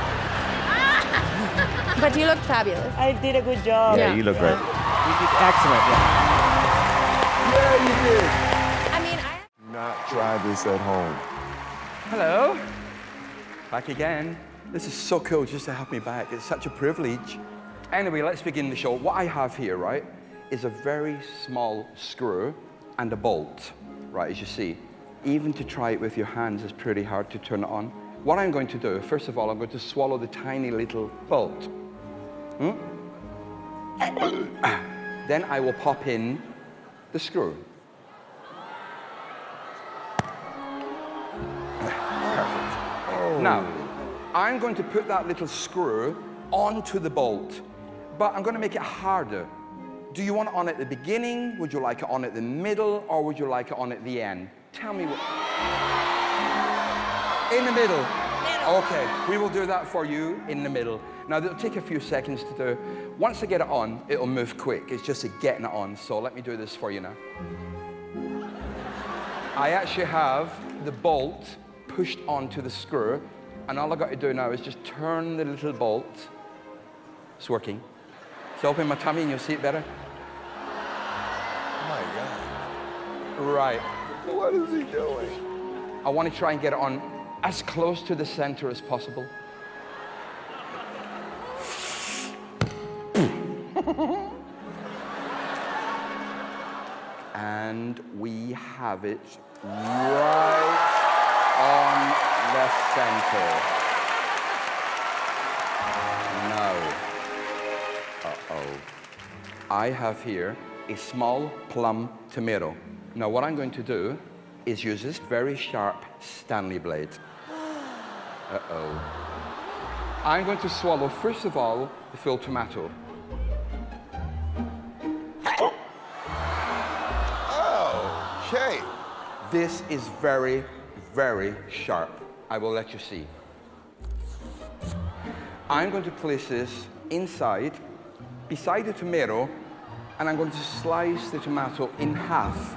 But you looked fabulous. I did a good job. Yeah, you look great. You did excellent. Yeah, you did. I mean, Not try this at home. Hello. Back again. This is so cool just to have me back. It's such a privilege. Anyway, let's begin the show. What I have here, right, is a very small screw and a bolt, right, as you see. Even to try it with your hands is pretty hard to turn it on. What I'm going to do, first of all, I'm going to swallow the tiny little bolt. Then I will pop in the screw. Perfect. Now, I'm going to put that little screw onto the bolt, but I'm going to make it harder. Do you want it on at the beginning? Would you like it on at the middle? Or would you like it on at the end? Tell me what... In the middle. Okay, we will do that for you in the middle. Now, it'll take a few seconds to do. Once I get it on, it'll move quick. It's just getting it on. So let me do this for you now. I actually have the bolt pushed onto the screw, and all I've got to do now is just turn the little bolt. It's working. So open my tummy and you'll see it better. Oh my God. Right. What is he doing? I want to try and get it on as close to the center as possible. And we have it right on the center. Now, I have here a small plum tomato. Now, what I'm going to do is use this very sharp Stanley blade. I'm going to swallow, first of all, the full tomato. Oh, okay. This is very, very sharp. I will let you see. I'm going to place this inside, beside the tomato, and I'm going to slice the tomato in half.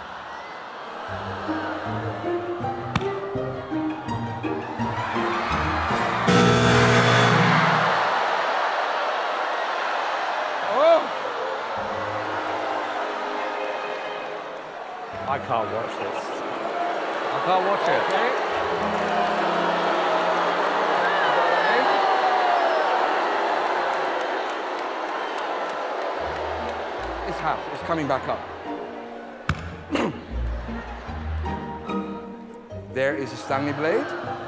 I can't watch this. I can't watch it. It's half. It's coming back up. There is a Stanley blade.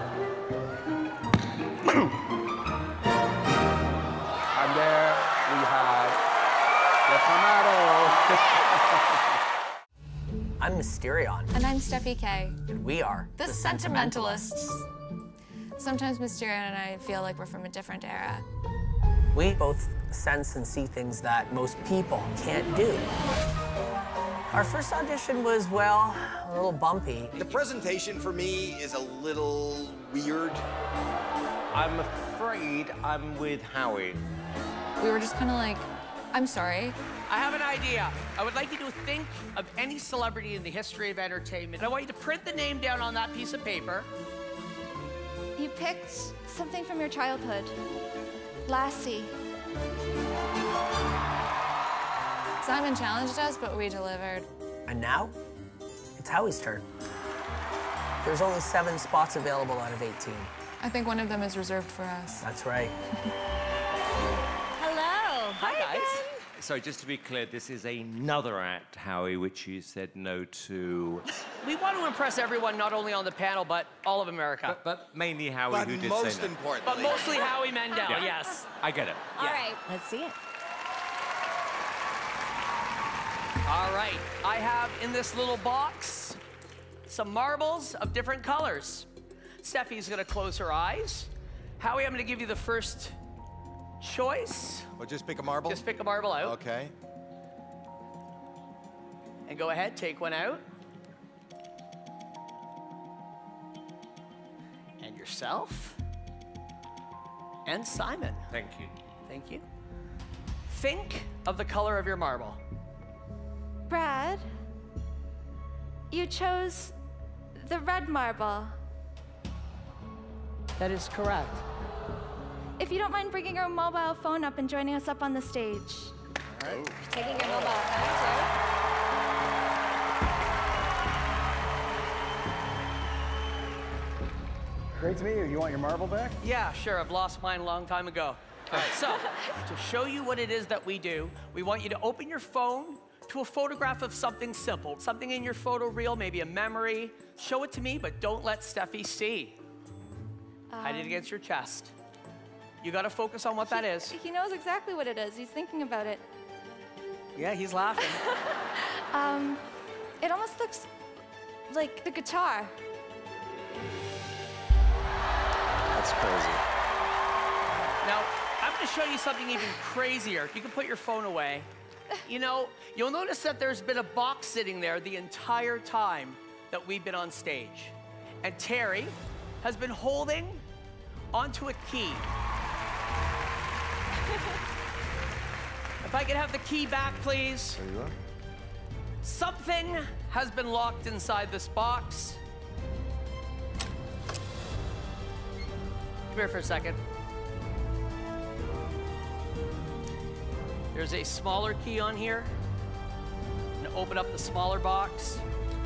And there we have the tomato. I'm Mysterion. And I'm Steffi K. And we are The Sentimentalists. Sometimes Mysterio and I feel like we're from a different era. We both sense and see things that most people can't do. Our first audition was, well, a little bumpy. The presentation for me is a little weird. I'm afraid I'm with Howie. We were just kind of like, I'm sorry. I have an idea. I would like you to think of any celebrity in the history of entertainment. I want you to print the name down on that piece of paper. You picked something from your childhood. Lassie. Simon challenged us, but we delivered. And now, it's Howie's turn. There's only 7 spots available out of 18. I think one of them is reserved for us. That's right. Hello. Hi, guys. So just to be clear, this is another act, Howie, which you said no to. We want to impress everyone, not only on the panel, but all of America. But mainly Howie, But who did most say no. importantly. But mostly Howie Mandel, Yeah. yes. I get it. All right, let's see it. All right, I have in this little box some marbles of different colors. Steffi's gonna close her eyes. Howie, I'm gonna give you the first choice. Well, just pick a marble? Just pick a marble out. Okay. And go ahead, take one out. And yourself. And Simon. Thank you. Thank you. Think of the color of your marble. Brad, you chose the red marble. That is correct. If you don't mind bringing your mobile phone up and joining us up on the stage. All right. Taking your mobile phone, Great to meet you. You want your marble back? Yeah, sure. I've lost mine a long time ago. All right, so to show you what it is that we do, we want you to open your phone to a photograph of something simple, something in your photo reel, maybe a memory. Show it to me, but don't let Steffi see. Hide it against your chest. You got to focus on what that is. He knows exactly what it is. He's thinking about it. Yeah, he's laughing. It almost looks like the guitar. That's crazy. Now, I'm going to show you something even crazier. You can put your phone away. You know, you'll notice that there's been a box sitting there the entire time that we've been on stage. And Terry has been holding onto a key. If I could have the key back, please. There you are. Something has been locked inside this box. Come here for a second. There's a smaller key on here. I'm gonna open up the smaller box.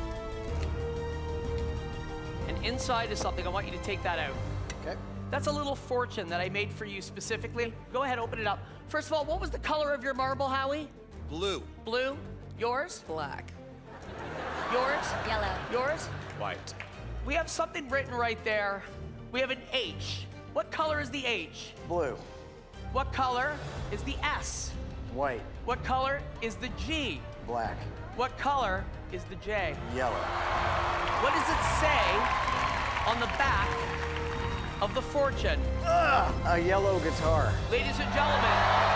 And inside is something. I want you to take that out. Okay. That's a little fortune that I made for you specifically. Go ahead, open it up. First of all, what was the color of your marble, Howie? Blue. Blue. Yours? Black. Yours? Yellow. Yours? White. We have something written right there. We have an H. What color is the H? Blue. What color is the S? White. What color is the G? Black. What color is the J? Yellow. What does it say on the back of the fortune? A yellow guitar. Ladies and gentlemen.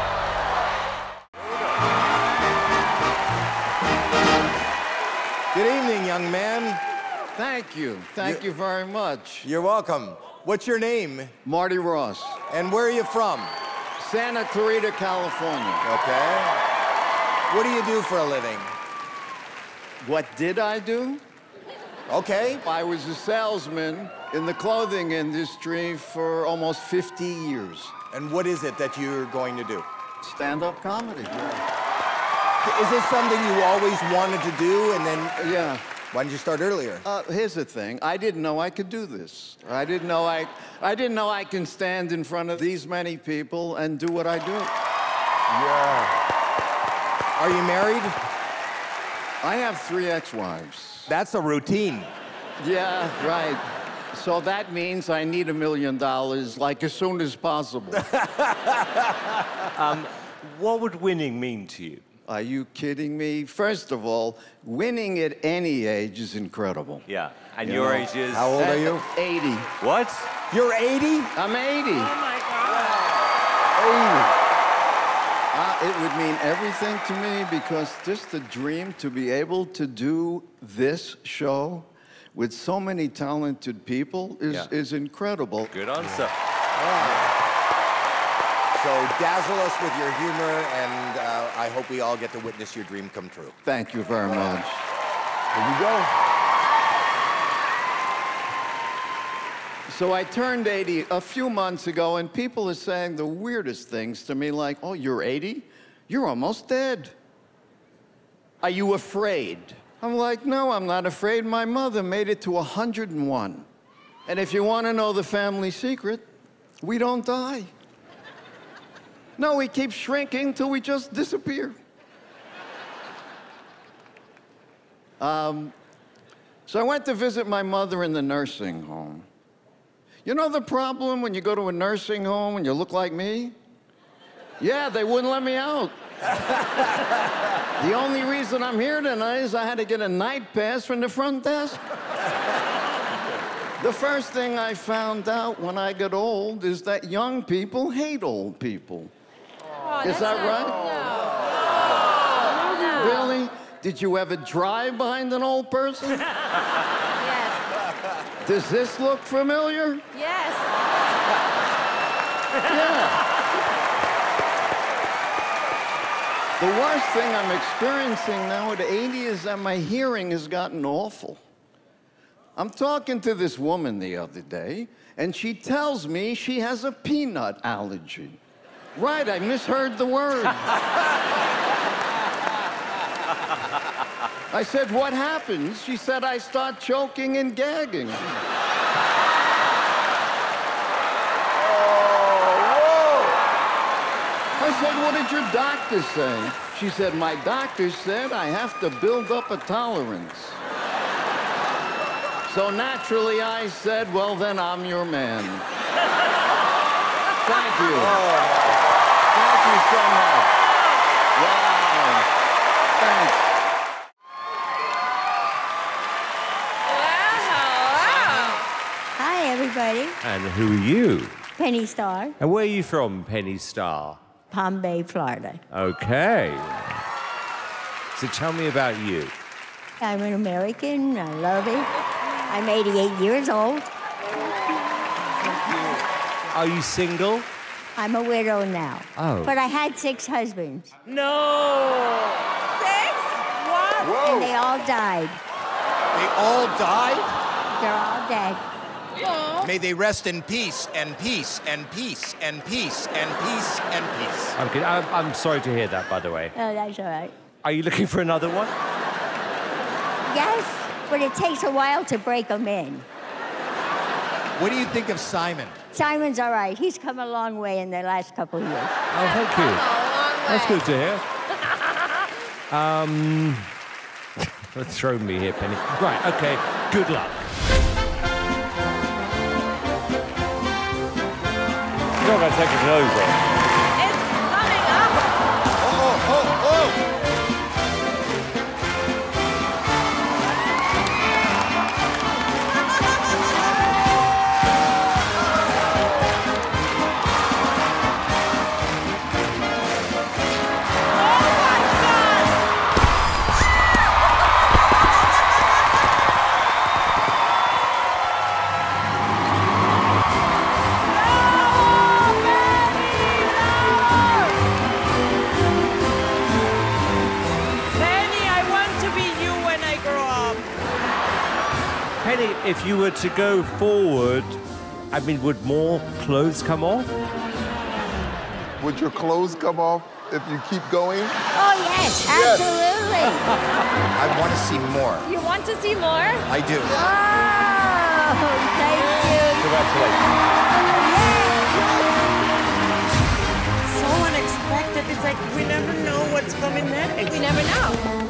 Good evening, young man. Thank you. Thank you very much. You're welcome. What's your name? Marty Ross. And where are you from? Santa Clarita, California. Okay. What do you do for a living? What did I do? Okay. I was a salesman in the clothing industry for almost 50 years. And what is it that you're going to do? Stand-up comedy. Is this something you always wanted to do and then... Yeah. Why didn't you start earlier? Here's the thing. I didn't know I could do this. I didn't know I can stand in front of these many people and do what I do. Yeah. Are you married? I have 3 ex-wives. That's a routine. Yeah, right. So that means I need $1 million, like, as soon as possible. What would winning mean to you? Are you kidding me? First of all, winning at any age is incredible. Yeah. And your age is? How old are you? 80. What? You're 80? I'm 80. Oh my God. 80. It would mean everything to me because just the dream to be able to do this show with so many talented people is incredible. Good answer. So dazzle us with your humor, and I hope we all get to witness your dream come true. Thank you very much. Here we go. So I turned 80 a few months ago, and people are saying the weirdest things to me, like, oh, you're 80? You're almost dead. Are you afraid? I'm like, no, I'm not afraid. My mother made it to 101. And if you want to know the family secret, we don't die. No, we keep shrinking till we just disappear. So I went to visit my mother in the nursing home. You know the problem when you go to a nursing home and you look like me? Yeah, they wouldn't let me out. The only reason I'm here tonight is I had to get a night pass from the front desk. The first thing I found out when I got old is that young people hate old people. Is that right? No. Really? Did you ever drive behind an old person? Yes. Does this look familiar? Yes. Yeah. The worst thing I'm experiencing now at 80 is that my hearing has gotten awful. I'm talking to this woman the other day, and she tells me she has a peanut allergy. Right, I misheard the word. I said, what happens? She said, I start choking and gagging. I said, what did your doctor say? She said, my doctor said I have to build up a tolerance. So naturally I said, well, then I'm your man. Thank you. Thank you so much. Wow. Thanks. Hi, everybody. And who are you? Penny Star, And where are you from, Penny Star? Palm Bay, Florida. Okay. So tell me about you. I'm an American. I love it. I'm 88 years old. Are you single? I'm a widow now. Oh. But I had 6 husbands. No. 6? What? And they all died. They all died? They're all dead. May they rest in peace and peace and peace and peace and peace and peace. I'm kidding. I'm sorry to hear that, by the way. Oh, that's all right. Are you looking for another one? Yes, but it takes a while to break them in. What do you think of Simon? Simon's all right. He's come a long way in the last couple of years. Oh, thank you. That's good to hear. Throw me here, Penny. Right, okay. Good luck. You're not going to take his nose off. It's coming up. Penny, I want to be you when I grow up. Penny, if you were to go forward, I mean, would more clothes come off? Would your clothes come off if you keep going? Oh, yes, absolutely. I want to see more. You want to see more? I do. Oh, thank you. So unexpected. It's like we never know what's coming next. We never know.